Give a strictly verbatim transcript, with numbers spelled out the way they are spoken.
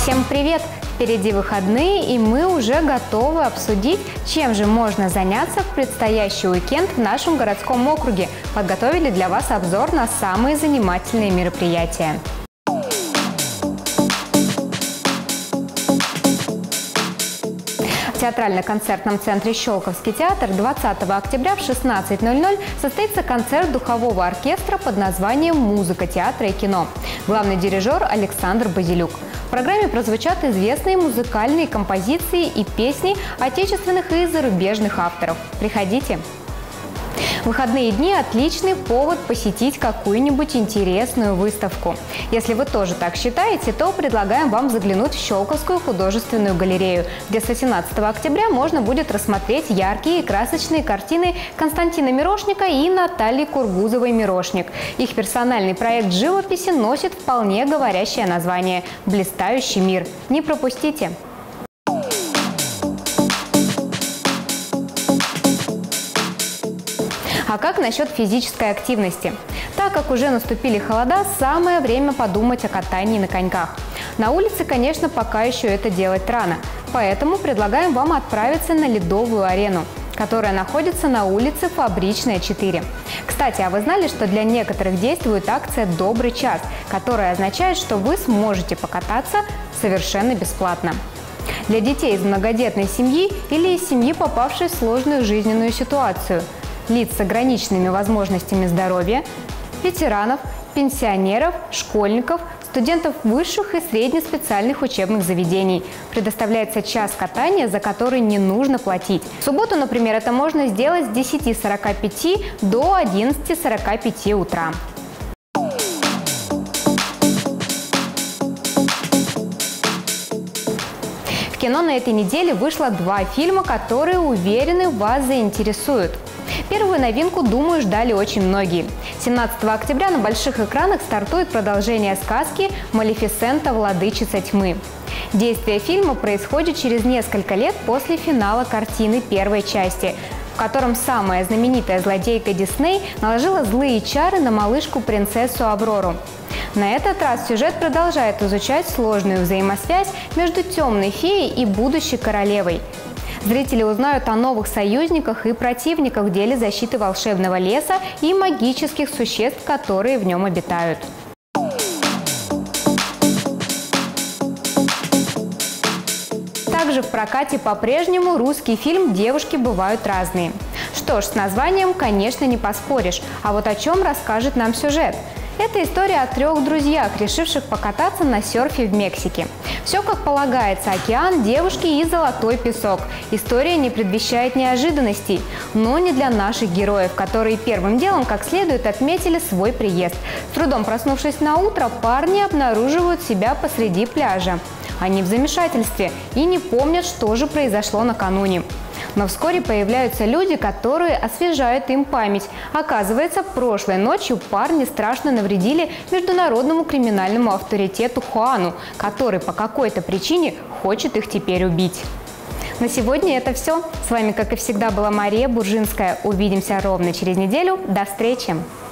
Всем привет! Впереди выходные, и мы уже готовы обсудить, чем же можно заняться в предстоящий уикенд в нашем городском округе. Подготовили для вас обзор на самые занимательные мероприятия. В театрально-концертном центре «Щелковский театр» двадцатого октября в шестнадцать ноль ноль состоится концерт духового оркестра под названием «Музыка театра и кино». Главный дирижер Александр Базилюк. В программе прозвучат известные музыкальные композиции и песни отечественных и зарубежных авторов. Приходите! Выходные дни – отличный повод посетить какую-нибудь интересную выставку. Если вы тоже так считаете, то предлагаем вам заглянуть в Щелковскую художественную галерею, где с восемнадцатого октября можно будет рассмотреть яркие и красочные картины Константина Мирошника и Натальи Кургузовой-Мирошник. Их персональный проект живописи носит вполне говорящее название «Блистающий мир». Не пропустите! А как насчет физической активности? Так как уже наступили холода, самое время подумать о катании на коньках. На улице, конечно, пока еще это делать рано, поэтому предлагаем вам отправиться на ледовую арену, которая находится на улице Фабричная, четыре. Кстати, а вы знали, что для некоторых действует акция «Добрый час», которая означает, что вы сможете покататься совершенно бесплатно? Для детей из многодетной семьи или из семьи, попавшей в сложную жизненную ситуацию, лиц с ограниченными возможностями здоровья, ветеранов, пенсионеров, школьников, студентов высших и среднеспециальных учебных заведений. Предоставляется час катания, за который не нужно платить. В субботу, например, это можно сделать с десяти сорока пяти до одиннадцати сорока пяти утра. В кино на этой неделе вышло два фильма, которые, уверены, вас заинтересуют. Первую новинку, думаю, ждали очень многие. семнадцатого октября на больших экранах стартует продолжение сказки «Малефисента. Владычица тьмы». Действие фильма происходит через несколько лет после финала картины первой части, в котором самая знаменитая злодейка Дисней наложила злые чары на малышку-принцессу Аврору. На этот раз сюжет продолжает изучать сложную взаимосвязь между темной феей и будущей королевой. Зрители узнают о новых союзниках и противниках в деле защиты волшебного леса и магических существ, которые в нем обитают. Также в прокате по-прежнему русский фильм «Девушки бывают разные». Что ж, с названием, конечно, не поспоришь. А вот о чем расскажет нам сюжет? Это история о трех друзьях, решивших покататься на серфе в Мексике. Все как полагается: океан, девушки и золотой песок. История не предвещает неожиданностей, но не для наших героев, которые первым делом как следует отметили свой приезд. С трудом проснувшись на утро, парни обнаруживают себя посреди пляжа. Они в замешательстве и не помнят, что же произошло накануне. Но вскоре появляются люди, которые освежают им память. Оказывается, прошлой ночью парни страшно навредили международному криминальному авторитету Хуану, который по какой-то причине хочет их теперь убить. На сегодня это все. С вами, как и всегда, была Мария Буржинская. Увидимся ровно через неделю. До встречи!